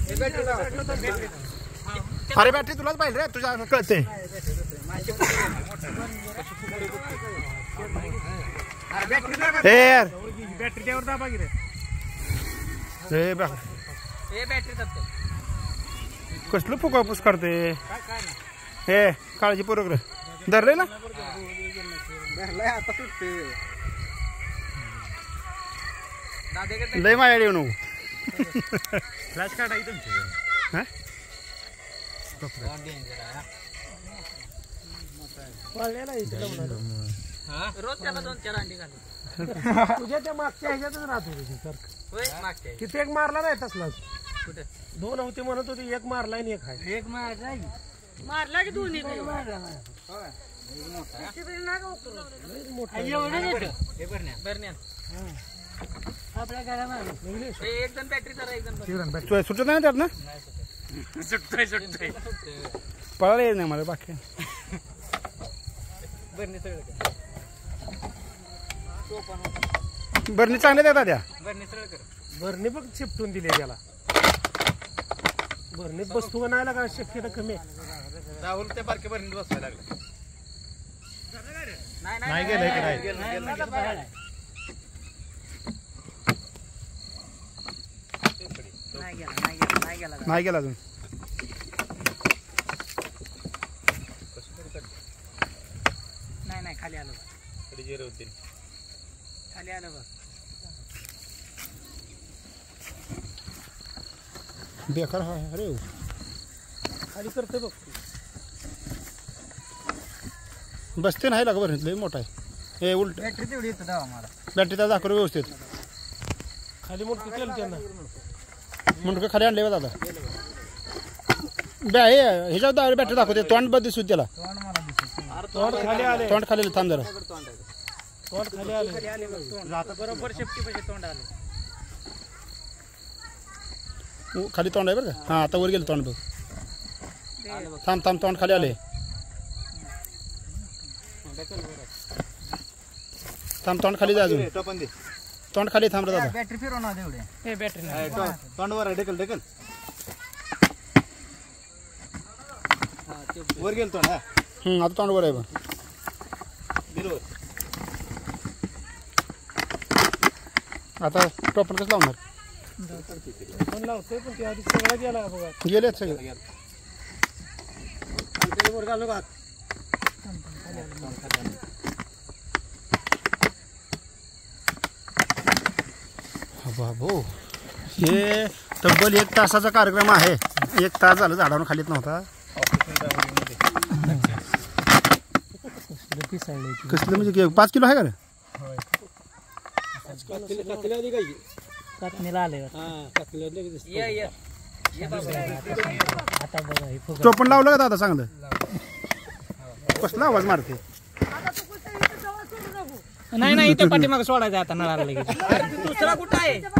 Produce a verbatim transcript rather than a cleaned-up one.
अरे बॅटरी तुलाच पाहिजे रे तुझ्या कळते यार बॅटरीच्यावर दाबा की रे रे बा कसलं फुकापूस करते हे काळजीपूर्वक रे धरले ना लय माया येऊ नको फ्लॅश कार्ड आहे तुमची रोज त्याला दोन चार अंडी घाल तुझ्या त्या मागच्या ह्याच्यातच राहतो सारखं किती एक मारला नाही तसलाच कुठे दोन होते म्हणत होते एक मारला आणि एक आहे एक मारला मारला की दोन्ही आपल्या घरामध्ये एक जण बॅटरी तर एक जण सुटत नाही त्यात ना सुटतोय सुटतोय पळायला येत नाही मला बाकी बरणी सगळं बरणी चांगल्या देतात त्या बरणी सगळं कर भरणी बघ चिपटून दिली त्याला भरणीत बसतो का नाही लागा शक्यता कमी आहे राहुल ते बारके बरणीत बसवायला लागले नाही गेलं इकडे नाही गेला अजून नाही नाही खाली आलो खाली आलो बघ बेकार हा अरे खाली करते बघ बसते नाही लागा बरं लय मोठा आहे हे उलट बॅटरी तेवढी येतं दावा मला बॅटरी तर दाखव व्यवस्थित खाली मोठं केलं त्यांना मुंडकं खाली आणले बघ दादा बॅ हे ह्याच्यावर बॅटरी दाखवते तोंड बद दिसू त्याला तोंड मला दिसत तोंड खाली आले तोंड खाली थांब जरा तोंड खाली आले तोंड बरोबर शेपटी पाहिजे तोंड आले खाली तोंड आहे बरं का हां आता वर गेलं तोंड बघ थांब थांब तोंड खाली आले थांब तोंड खाली जा अजून तोंड खाली थांब रे दादा बॅटरी फिरव ना तेवढे हे बॅटरी नाही तोंड वर ढकल ढकल वर गेल तोंड हा हम्म आता तोंड वर आहे बघ आता टोपण कसं लावणार पण लावतोय पण ते आधी सगळा गेला बघा गेलेत सगळे वर घालू का बाबो हे तब्बल एक तासाचा कार्यक्रम आहे एक तास झालं झाडावर खालीत नव्हता कसलं म्हणजे पाच किलो आहे का रे कातणीला आले टोपण लावलं का दादा चांगलं कसला आवाज मारते नाही नाही इथे पाठीमागे सोडायचं आता नळाला लगेच दुसरा कुठं आहे